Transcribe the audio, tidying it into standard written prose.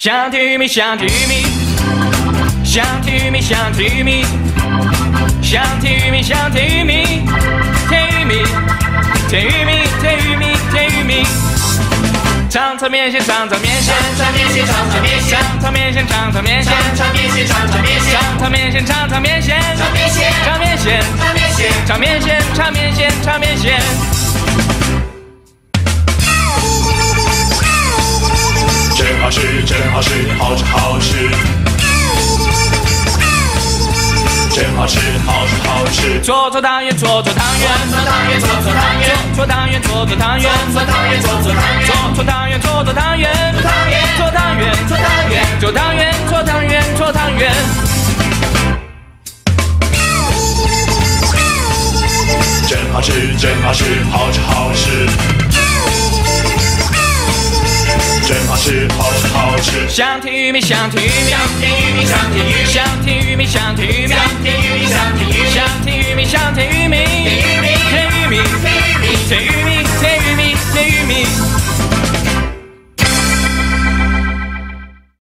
想听玉米，想听玉米，想听玉米，想听玉米，想听玉米，想听玉米，听玉米，听玉米，听玉米，听玉米。尝尝面线，尝尝面线，尝尝面线，尝尝面线，尝尝面线，尝尝面线，尝尝面线，尝尝面线，尝尝面线，尝尝面线，尝面线，尝面线，尝面线，尝面线。 真好吃，真好吃，好吃好吃。真好吃，好吃好吃。 搓搓汤圆，搓搓汤圆， 搓汤圆，搓搓汤圆， 搓汤圆，搓搓汤圆， 搓汤圆，搓搓汤圆， 搓汤圆，搓搓汤圆，搓汤圆， 搓汤圆， 搓汤圆，搓汤圆，搓汤圆。 真好吃，真好吃，好吃好吃。真好吃，好吃好吃。 想听玉米，想听玉米， 想听玉米，想听玉米， 想听玉米，想听玉米， 想听玉米，想听玉米， 想听玉米，想听玉米，听玉米，听玉米，听玉米，听玉米，听玉米。